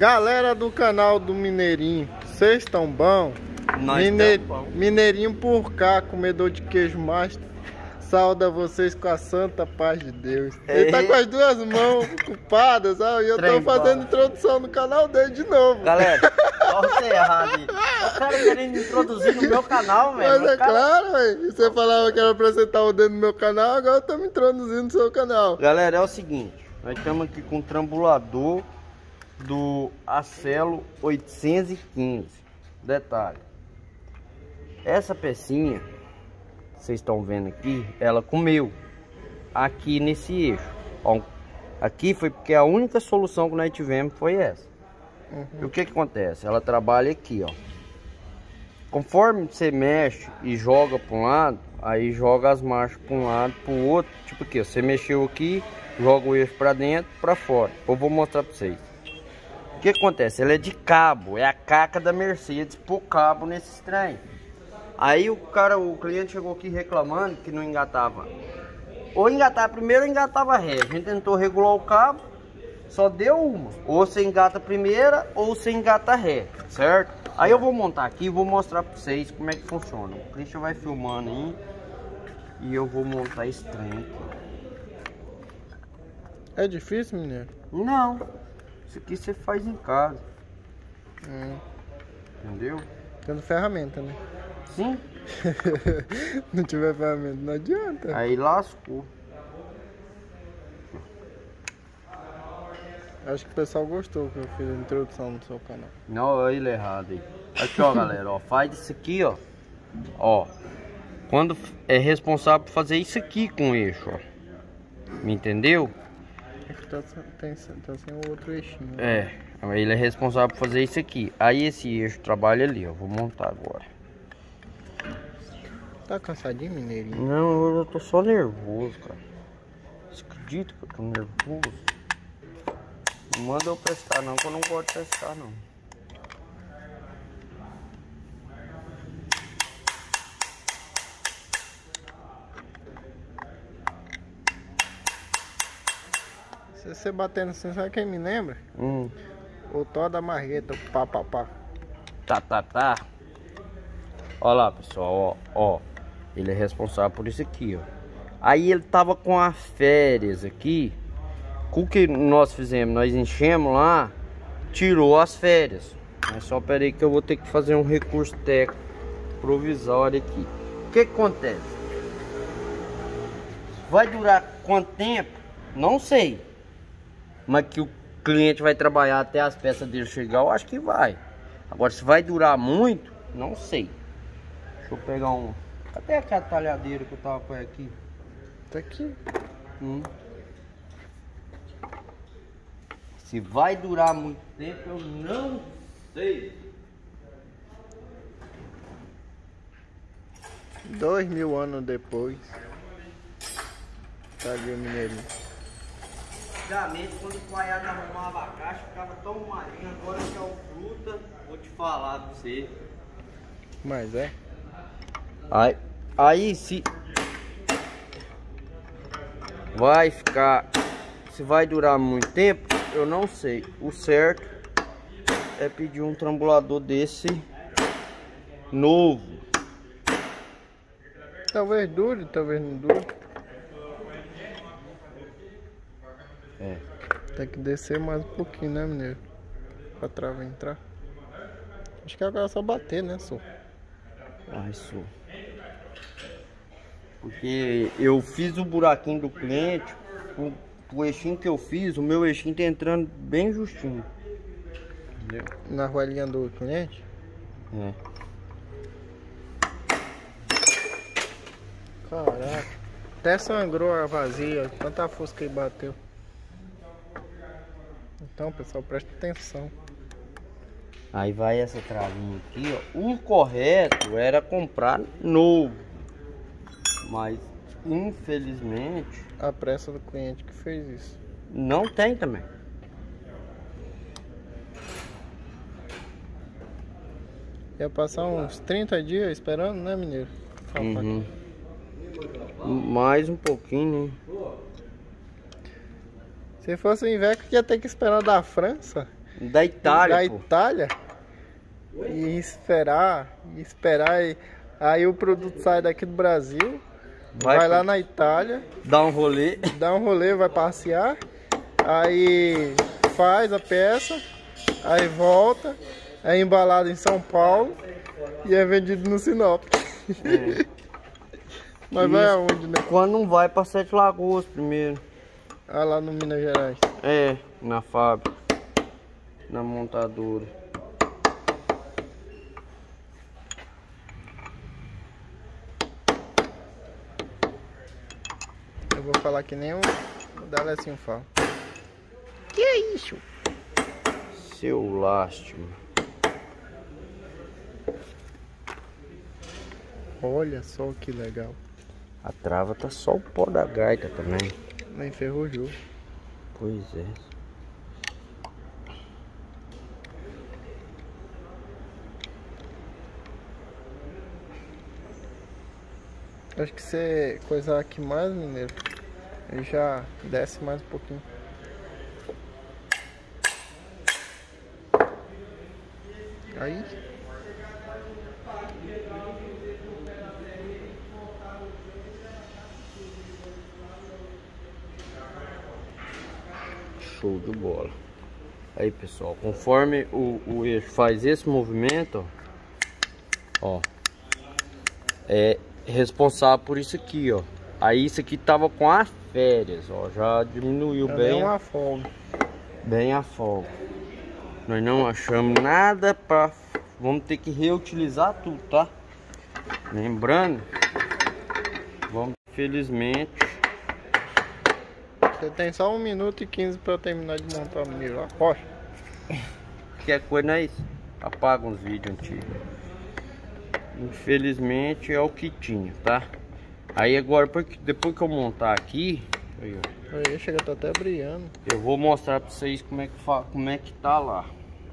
Galera do canal do Mineirinho, vocês estão bom? Mineirinho por cá, comedor de queijo master, sauda vocês com a santa paz de Deus. Ele tá com as duas mãos ocupadas, sabe? E eu tô fazendo introdução no canal dele de novo. Galera, olha você errado aí. O cara querendo introduzir no meu canal, velho. Mas é claro, velho. Você falava que era pra apresentar o dedo no meu canal, agora eu tô me introduzindo no seu canal. Galera, é o seguinte, nós estamos aqui com um trambulador do Acelo 815. Detalhe, essa pecinha, vocês estão vendo aqui, ela comeu aqui nesse eixo. Ó, aqui foi porque a única solução que nós tivemos foi essa. E o que que acontece? Ela trabalha aqui, ó. Conforme você mexe e joga para um lado, aí joga as marchas para um lado, para o outro. Tipo aqui, ó, você mexeu aqui, joga o eixo para dentro, para fora. Eu vou mostrar para vocês. O que acontece? Ela é de cabo, é a caca da Mercedes por cabo nesse trem. Aí o cliente chegou aqui reclamando que não engatava. Ou engatava primeiro ou engatava ré. A gente tentou regular o cabo, só deu uma. Ou você engata a primeira ou você engata ré, certo? Aí eu vou montar aqui e vou mostrar pra vocês como é que funciona. O Christian vai filmando aí e eu vou montar esse trem aqui. É difícil, mineiro? Não. Isso aqui você faz em casa. Entendeu? Tendo ferramenta, né? Sim. Não tiver ferramenta, não adianta. Aí lascou. Acho que o pessoal gostou que eu fiz a introdução no seu canal. Não, olha ele errado aí. Aqui, ó, galera, ó, faz isso aqui, ó. Ó, quando é responsável por fazer isso aqui com o eixo, ó. Me entendeu? Aqui tá sem o outro eixinho. É, ele é responsável por fazer isso aqui. Aí esse eixo trabalha ali, ó. Vou montar agora. Tá cansadinho, mineirinho? Não, eu tô só nervoso, cara. Você acredita que eu tô nervoso? Não manda eu prestar não, que eu não gosto de prestar não. Se você batendo assim, sabe quem me lembra? O Thor da Margueta, o pá. Tá. Olha lá, pessoal, ó. Ele é responsável por isso aqui, ó. Aí ele tava com as férias aqui. O que nós fizemos? Nós enchemos lá, tirou as férias. Mas só pera aí que eu vou ter que fazer um recurso técnico provisório aqui. O que acontece? Vai durar quanto tempo? Não sei. Mas que o cliente vai trabalhar até as peças dele chegar, eu acho que vai. Agora, se vai durar muito, não sei. Deixa eu pegar um... Cadê aquela talhadeira que eu tava com aqui? Tá aqui. Se vai durar muito tempo, eu não sei. 2000 anos depois. Tá ali o mineirinho. Antigamente, quando o Paiado arrumava a caixa, ficava tão marinho. Agora que é o fruta, vou te falar pra você. Mas é. Aí se vai ficar, se vai durar muito tempo, eu não sei. O certo é pedir um trambulador desse novo. Talvez dure, talvez não dure. Tem que descer mais um pouquinho, né, mineiro? Pra trava entrar. Acho que agora é só bater, né, só? Isso. Porque eu fiz o buraquinho do cliente, o eixinho que eu fiz, o meu eixinho tá entrando bem justinho. Entendeu? Na argolinha do cliente? É. Caraca. Até sangrou a vazia, tanta força que ele bateu. Então, pessoal, presta atenção. Aí vai essa travinha aqui, ó. O correto era comprar novo. Mas, infelizmente... A pressa do cliente que fez isso. Não tem também. Ia passar uns 30 dias esperando, né, mineiro? Mais um pouquinho, né? Se fosse o Iveco, ia ter que esperar da França. Da Itália, da Itália e esperar. Aí o produto sai daqui do Brasil, vai lá na Itália, dá um rolê, vai passear, aí faz a peça, aí volta, é embalado em São Paulo e é vendido no Sinop. Mas vai aonde, né? Quando não vai para Sete Lagoas primeiro. Ah, lá no Minas Gerais. É, na fábrica, na montadora. Eu vou falar que nem o D'Alessinho fala. Que é isso? Seu lastro. Olha só que legal. A trava tá só o pó da gaita também. Não enferrujou. Pois é. Acho que você coisar aqui mais, mineiro, ele já desce mais um pouquinho. Aí. Show de bola. Aí, pessoal, conforme o eixo faz esse movimento, ó, é responsável por isso aqui, ó. Aí isso aqui tava com as férias, ó, já diminuiu bem uma folga. Bem a folga. Nós não achamos nada pra... Vamos ter que reutilizar tudo, tá? Lembrando, vamos, infelizmente... Você tem só 1 minuto e 15 para terminar de montar o mineiro lá. Rocha. Qualquer coisa não é isso. Apaga uns vídeos antigos. Infelizmente é o que tinha, tá? Aí agora, depois que eu montar aqui, aí chega, tá até brilhando. eu vou mostrar pra vocês como é que tá lá.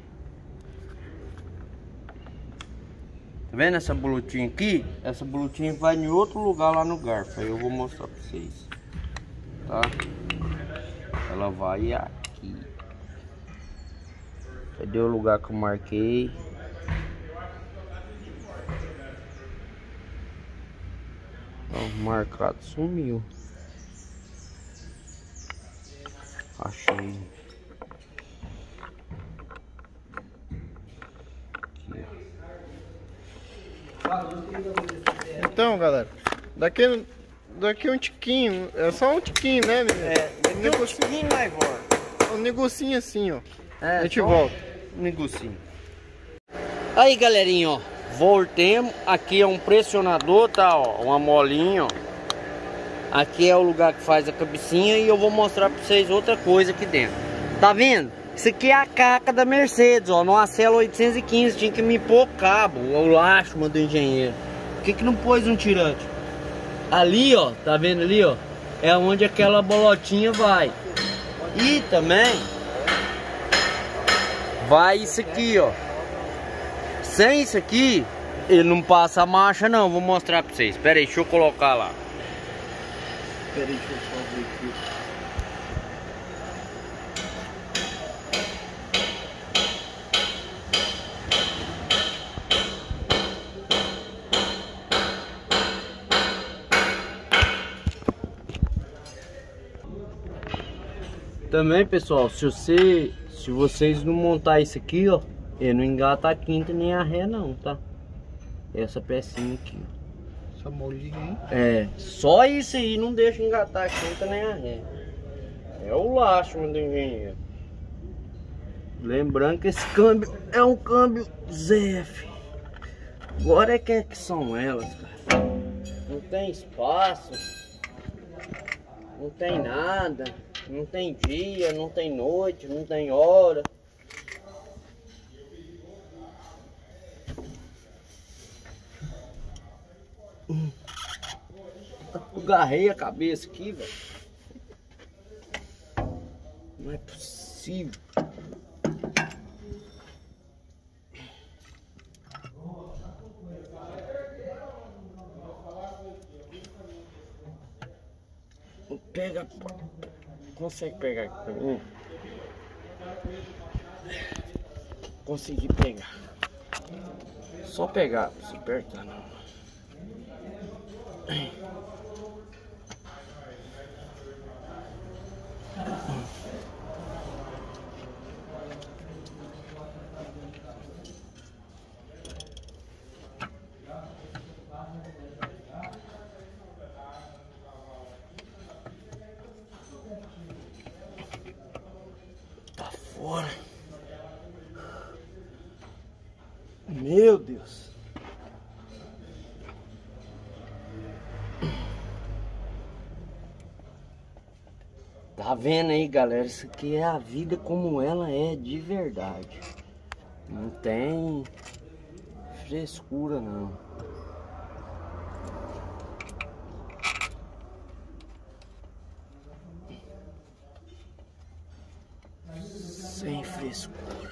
Tá vendo essa bolutinha aqui? Essa bolutinha vai em outro lugar lá no garfo. Aí eu vou mostrar pra vocês. Tá? Ela vai aqui. Cadê o lugar que eu marquei? Ó, marcado sumiu. Achei. Aqui, então, galera, daqui um tiquinho, é só um tiquinho, né, menino? Um tiquinho mais volta. Um negocinho assim, ó. A gente volta. Um negocinho. Aí, galerinha, ó. Voltemos. Aqui é um pressionador, tá? Ó, uma molinha, ó. Aqui é o lugar que faz a cabecinha e eu vou mostrar pra vocês outra coisa aqui dentro. Tá vendo? Isso aqui é a caca da Mercedes, ó. No Acelo 815 tinha que me pôr cabo, o lastro do engenheiro. Por que não pôs um tirante? Ali, ó, tá vendo ali, ó? É onde aquela bolotinha vai. E também vai isso aqui, ó. Sem isso aqui, ele não passa a marcha não. Vou mostrar pra vocês. Pera aí, deixa eu colocar lá. Pera aí, deixa eu só ver aqui. Também, pessoal, se vocês não montar isso aqui, ó, ele não engata a quinta nem a ré não, tá? Essa pecinha aqui, ó. Essa molinha aí. É, só isso aí não deixa engatar a quinta nem a ré. É o lastro do engenheiro. Lembrando que esse câmbio é um câmbio ZF. Agora é que são elas, cara. Não tem espaço. Não tem nada. Não tem dia, não tem noite, não tem hora. Eu agarrei a cabeça aqui, velho. Não é possível. Pega. Consegue pegar aqui pra mim? conseguir pegar. Só pegar, se apertar não. Tá fora. Meu Deus. Tá vendo aí, galera? Isso aqui é a vida como ela é de verdade. Não tem frescura, não. Sem frescura.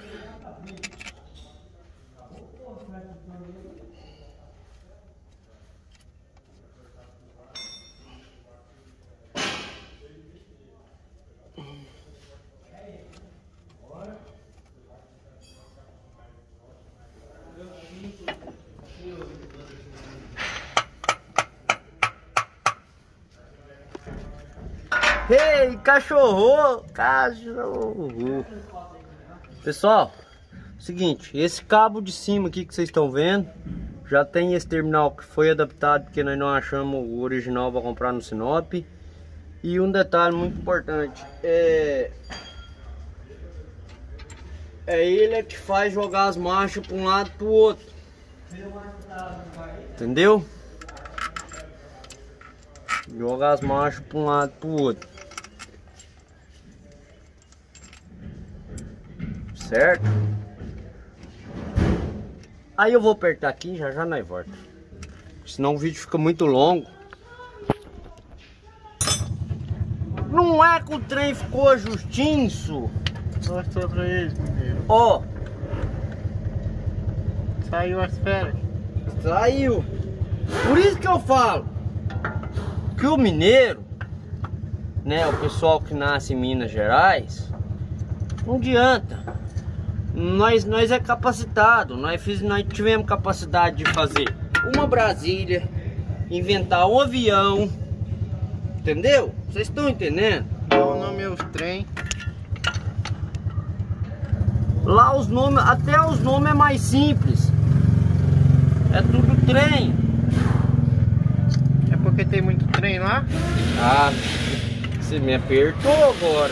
Ei, cachorro! Cachorro! Pessoal, seguinte, esse cabo de cima aqui que vocês estão vendo, já tem esse terminal que foi adaptado porque nós não achamos o original para comprar no Sinop. E um detalhe muito importante, é ele que faz jogar as marchas para um lado para o outro. Entendeu? Jogar as marchas para um lado para o outro. Certo? Aí eu vou apertar aqui e já nós volta. Senão o vídeo fica muito longo. Não é que o trem ficou justinho? Mostra pra eles, mineiro. Ó. Saiu as férias. Saiu. Por isso que eu falo que o mineiro, né, o pessoal que nasce em Minas Gerais, não adianta. Nós é capacitado, nós tivemos capacidade de fazer uma Brasília, inventar um avião, entendeu? Vocês estão entendendo? Qual o nome é os trem? Lá os nomes, até os nomes é mais simples. É tudo trem. É porque tem muito trem lá? Ah, você me apertou agora.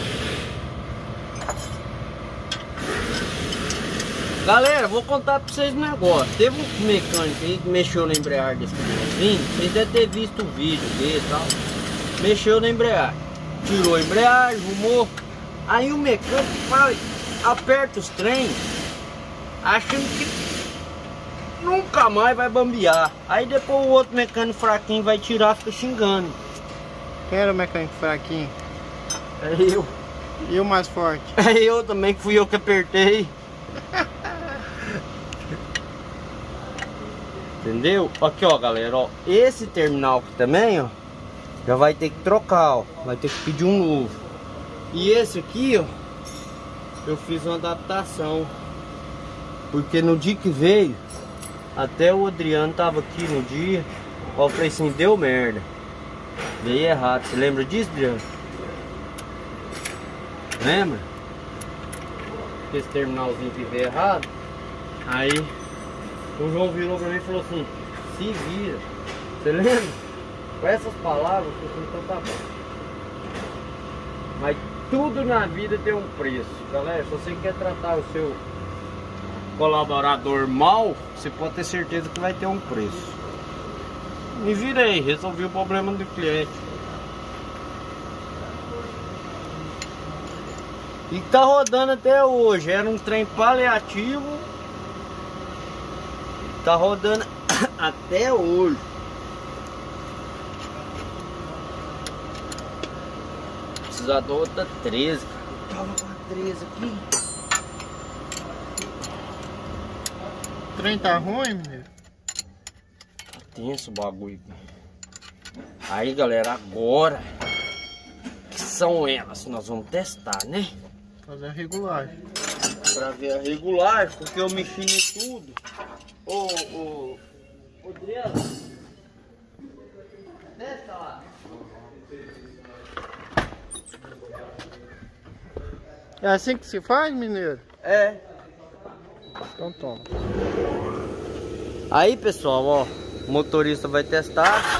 Galera, vou contar pra vocês um negócio. Teve um mecânico aí que mexeu na embreagem desse caminhãozinho. Vocês devem ter visto o vídeo dele e tal. Mexeu na embreagem, tirou a embreagem, arrumou. Aí o mecânico fala, aperta os trens, achando que nunca mais vai bambear. Aí depois o outro mecânico fraquinho vai tirar, fica xingando. Quem era o mecânico fraquinho? É eu. E o mais forte? É eu também, que fui eu que apertei. Entendeu? Aqui ó, galera, ó, esse terminal aqui também, ó, já vai ter que trocar, ó, vai ter que pedir um novo. E esse aqui, ó, eu fiz uma adaptação, porque no dia que veio, até o Adriano tava aqui no dia, ó, eu falei assim, deu merda, veio errado. Você lembra disso, Adriano? Lembra? Esse terminalzinho que veio errado. Aí o João virou pra mim e falou assim, se vira. Você lembra? Com essas palavras, eu falei, então tá bom. Mas tudo na vida tem um preço. Galera, se você quer tratar o seu colaborador mal, você pode ter certeza que vai ter um preço. Me virei, resolvi o problema do cliente. E tá rodando até hoje. Era um trem paliativo. Tá rodando até hoje. Precisar da outra 13. Tava com a 13 aqui. O trem tá ruim, mineiro? Tá tenso o bagulho. Aí, galera, agora que são elas, nós vamos testar, né? Fazer a regulagem. Pra ver a regulagem, porque eu mexi em tudo. Ô Adriano, desce lá. É assim que se faz, mineiro? É. Então toma. Aí, pessoal, ó, o motorista vai testar.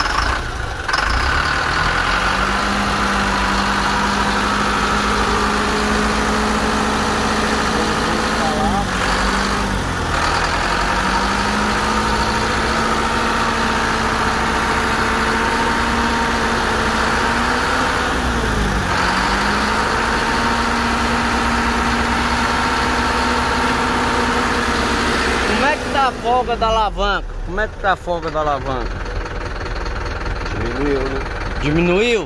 Como é que tá a folga da alavanca? Como é que tá a folga da alavanca? Diminuiu, né? Diminuiu?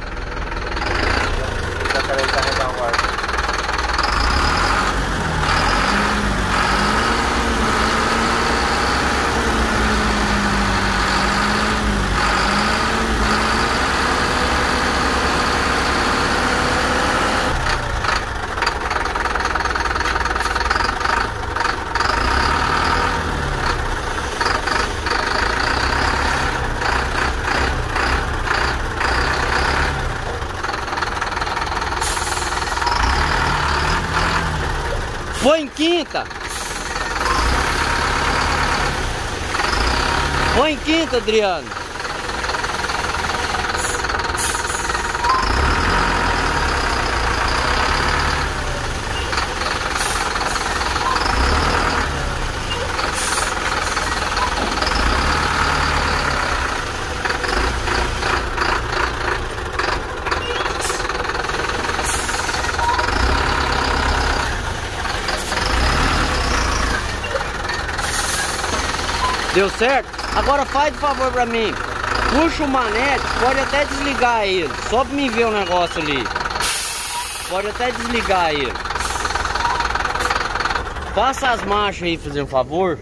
Já quero carregar o ar. Foi em quinta. Foi em quinta, Adriano. Deu certo? Agora faz um favor pra mim. Puxa o manete, pode até desligar ele. Só pra mim ver o negócio ali. Pode até desligar ele. Passa as marchas aí, fazer um favor.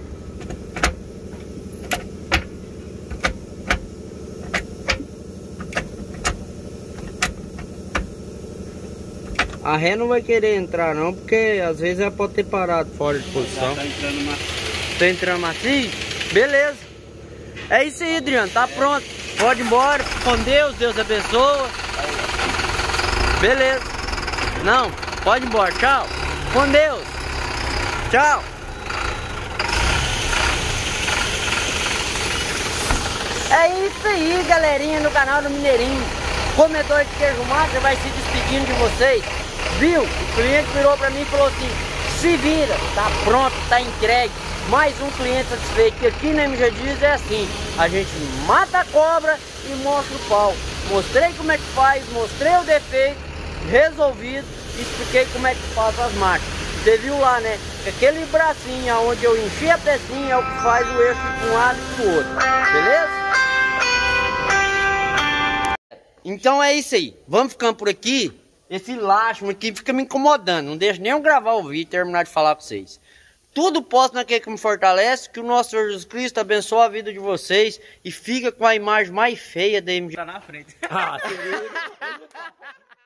A ré não vai querer entrar não, porque às vezes ela pode ter parado fora de posição. Tá entrando macio. Tá entrando macio? Beleza. É isso aí, Adriano. Tá pronto. Pode ir embora. Com Deus. Deus abençoa. Beleza. Não. Pode ir embora. Tchau. Com Deus. Tchau. É isso aí, galerinha, no canal do Mineirinho. Comedor de queijo massa vai se despedindo de vocês. Viu? O cliente virou pra mim e falou assim: se vira, tá pronto, tá entregue. Mais um cliente satisfeito, que aqui na MG Dias é assim, a gente mata a cobra e mostra o pau. Mostrei como é que faz, mostrei o defeito, resolvido, e expliquei como é que faz as marchas. Você viu lá, né? Aquele bracinho onde eu enchi a pecinha é o que faz o eixo de um lado e do outro, beleza? Então é isso aí, vamos ficando por aqui. Esse lastro aqui fica me incomodando, não deixa nem eu gravar o vídeo e terminar de falar com vocês. Tudo posso naquele que me fortalece, que o nosso Senhor Jesus Cristo abençoe a vida de vocês e fica com a imagem mais feia da MG. Tá na frente.